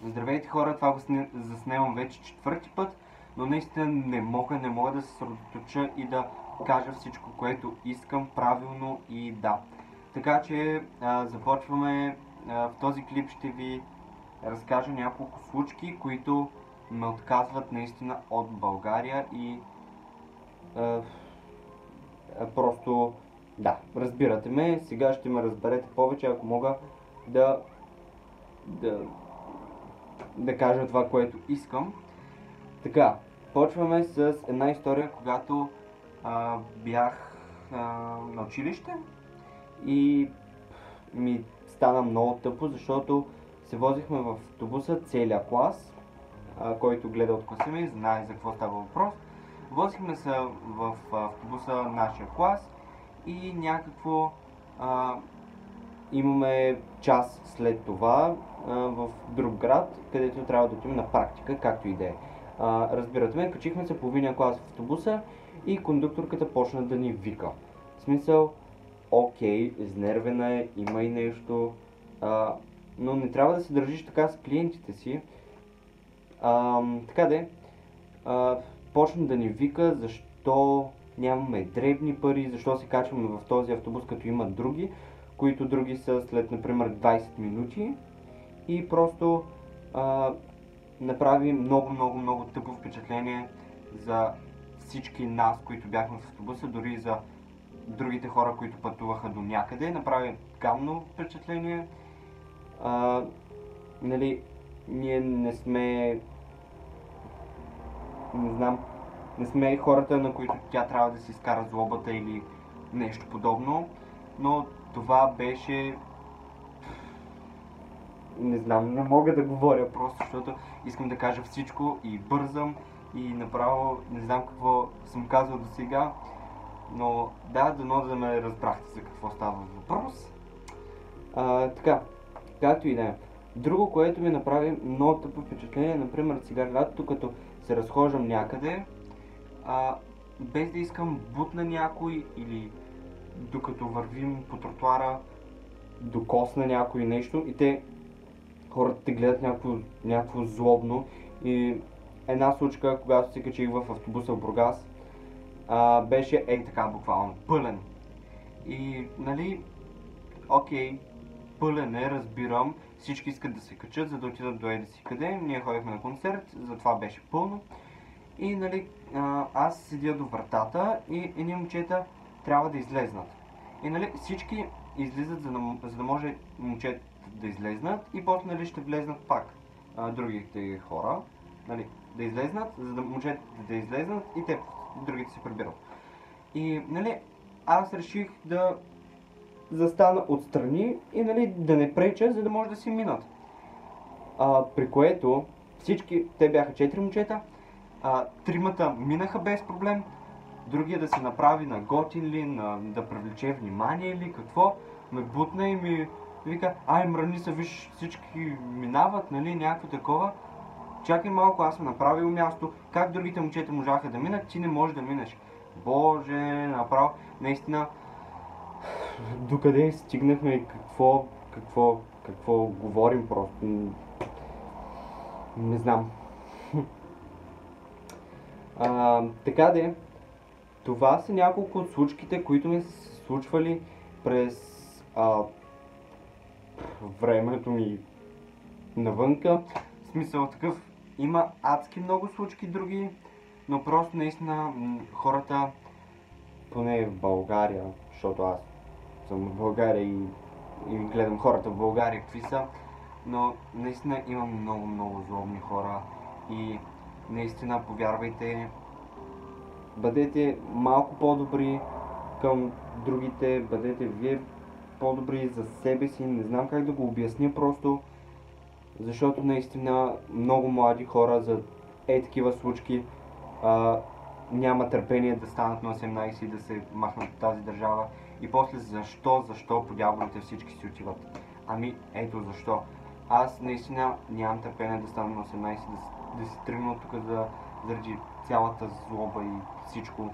Здравейте хора, това го заснемам вече четвърти път, но наистина не мога да се съсредоточа и да кажа всичко, което искам правилно и да. Така че започваме. В този клип ще ви разкажа няколко случки, които ме отказват наистина от България и просто да, разбирате ме. Сега ще ме разберете повече, ако мога да кажа това, което искам. Така, почваме с една история, когато бях на училище и ми стана много тъпо, защото се возихме в автобуса целия клас, който гледа от класа ми, знае за какво става въпрос. Возихме се в автобуса нашия клас и някакво имаме час след това в друг град, където трябва да отидем на практика, както и да е. Разбирате ме, качихме се половиния клас в автобуса и кондукторката почна да ни вика. В смисъл, окей, изнервена е, има и нещо, но не трябва да се държиш така с клиентите си. Така де, почна да ни вика защо нямаме дребни пари, защо се качваме в този автобус, като има други, които други са след, например, 20 минути, и просто направи много тъпо впечатление за всички нас, които бяхме в автобуса, дори и за другите хора, които пътуваха до някъде. Направи гадно впечатление. Нали, ние не сме, не сме хората, на които тя трябва да си изкара злобата или нещо подобно, но това беше... не мога да говоря просто, защото искам да кажа всичко и бързам и направо не знам какво съм казал до сега, но да, дано да ме разбрахте за какво става въпрос. Така, както и да е. Друго, което ми направи много тъпо впечатление, например сега лятото, като се разхождам някъде, без да искам бутна някой или докато вървим по тротуара докосна някой нещо и хората те гледат някакво злобно. И една случка, когато се качих в автобуса в Бургас, беше така буквално пълен. И нали, окей, пълен е, разбирам, всички искат да се качат, за да отидат до еди си къде. Ние ходихме на концерт, затова беше пълно. И нали, аз седя до вратата и едни момчета трябва да излезнат. И нали, всички излизат, за да може момчета да излезнат и после нали, ще влезнат пак другите хора, нали, да излезнат, за да момчета да излезнат и другите се прибират. И нали, аз реших да застана отстрани и нали, да не преча, за да може да си минат. При което те бяха 4 момчета, тримата минаха без проблем, другия да се направи на готин ли, да привлече внимание ли, какво, ме бутна и ми вика, мръдни са, виж, всички минават, нали, някакво такова. Чакай малко, аз съм направил място, как другите момчета можаха да минат, ти не можеш да минеш. Боже, направо, наистина, докъде стигнахме и какво говорим просто, не знам. Така де, това са няколко от случките, които ми се случвали през времето ми навънка. В смисъл такъв, има адски много случки други, но просто наистина хората, поне в България, защото аз съм в България и гледам хората в България какви са, но наистина има много злобни хора и наистина, повярвайте, бъдете малко по-добри към другите, бъдете вие по-добри за себе си, не знам как да го обясня просто, защото наистина много млади хора за такива случки няма търпение да станат на 18 и да се махнат от тази държава и после защо по дяволите всички си отиват. Ето защо. Аз наистина нямам търпение да стана на 18 да си тръгна от тук заради цялата злоба и всичко.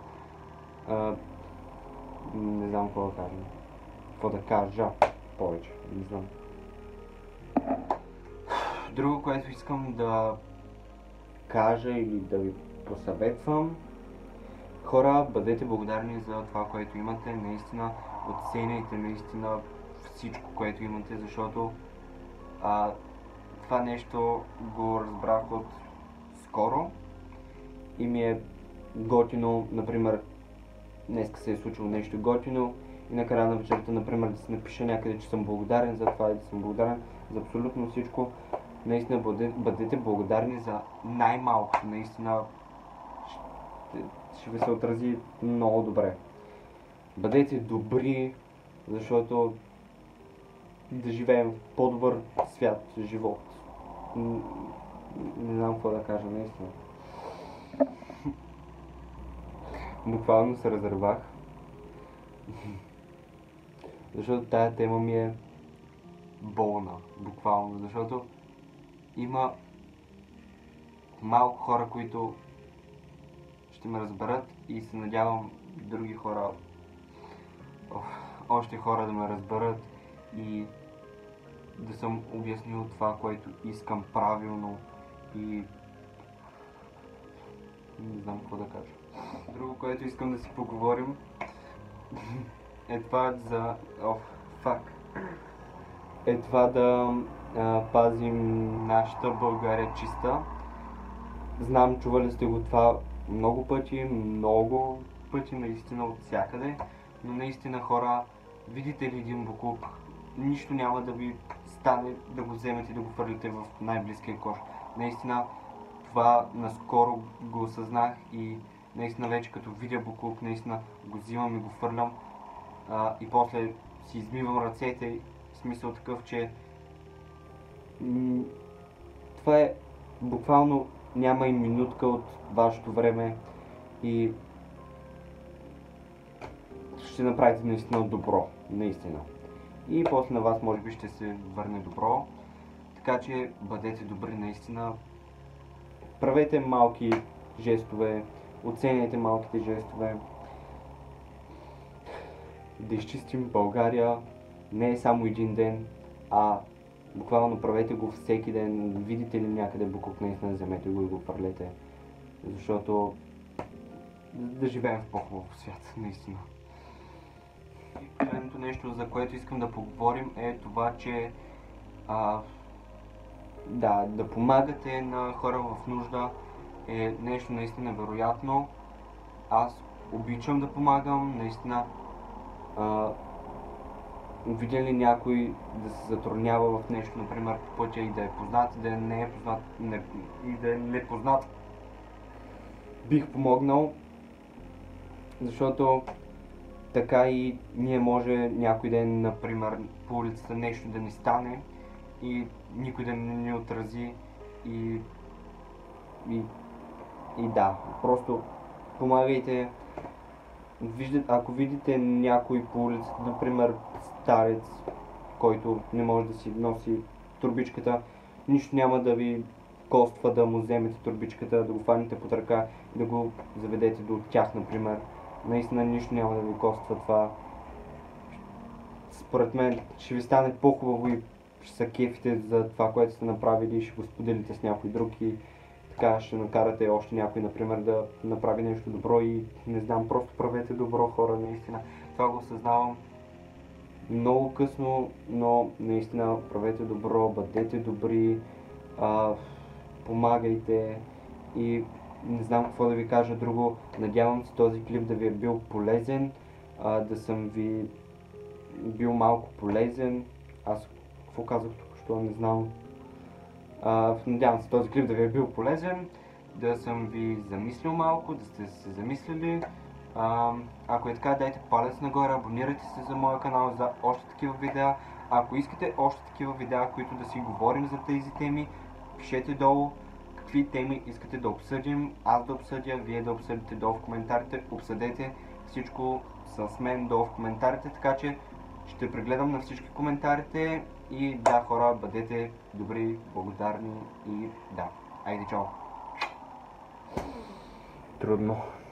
Не знам какво да кажа повече, не знам. Друго, което искам да кажа или да ви посъветвам: хора, бъдете благодарни за това, което имате, наистина оценяйте наистина всичко, което имате, защото това нещо го разбрах от скоро и ми е готино, например, днеска се е случило нещо готино и накрая на вечерта, например, да се напиша някъде, че съм благодарен за това и да съм благодарен за абсолютно всичко. Наистина бъдете благодарни за най-малкото, наистина ще ви се отрази много добре. Бъдете добри, защото да живеем в по-добър свят, живот. Не знам какво да кажа, наистина. Буквално се разревах. Защото тая тема ми е болна, буквално, защото има малко хора, които ще ме разберат и се надявам други хора, още хора да ме разберат и да съм обяснил това, което искам правилно и не знам какво да кажа. Друго, което искам да си поговорим е това за... Е това да пазим нашата България чиста. Знам, чували сте го това много пъти, наистина от всякъде, но наистина, хора, видите ли един боклук, нищо няма да ви стане да го вземете и да го хвърлите в най-близкия кош. Наистина, това наскоро го осъзнах и наистина вече като видя боклук, наистина го взимам и го хвърлям и после си измивам ръцете, в смисъл такъв, че това е буквално няма и минутка от вашето време и ще направите наистина добро, наистина. И после на вас може би ще се върне добро, така че бъдете добри наистина. Правете малки жестове, оценяйте малките жестове. Да изчистим България не е само един ден, а буквално правете го всеки ден. Видите ли някъде буклук, наистина вземете го и го хвърлете. Защото да живеем в по-хубав свят, наистина. И последното нещо, за което искам да поговорим, е това, че да помагате на хора в нужда е нещо наистина вероятно. Аз обичам да помагам, наистина. Видя ли някой да се затруднява в нещо, например, по пътя и да е познат, и да не е познат, и да е непознат, бих помогнал, защото така и ние може някой ден, например, по улицата нещо да ни стане и никой да не ни отрази и да, просто помагайте. Ако видите някой по улицата, например старец, който не може да си носи турбичката, нищо няма да ви коства да му вземете турбичката, да го фанете под ръка и да го заведете до тях, например. Наистина нищо няма да ви коства това. Според мен ще ви стане по-хубаво и ще се кефите за това, което сте направили и ще го споделите с някой друг и така ще накарате още някой, например, да направи нещо добро и не знам, просто правете добро, хора, наистина. Това го осъзнавам много късно, но наистина правете добро, бъдете добри, помагайте и не знам какво да ви кажа друго. Надявам се този клип да ви е бил полезен, да съм ви бил малко полезен. Аз какво казах току-що, не знам. Надявам се този клип да ви е бил полезен, да съм ви замислил малко, да сте се замислили. Ако е така, дайте палец нагоре, абонирайте се за моя канал за още такива видеа. Ако искате още такива видеа, които да си говорим за тези теми, пишете долу какви теми искате да обсъдим, аз да обсъдя, вие да обсъдите долу в коментарите, обсъдете всичко с мен долу в коментарите, така че ще прегледам на всички коментарите и да, хора, бъдете добри, благодарни и да. Айде, чао! Трудно.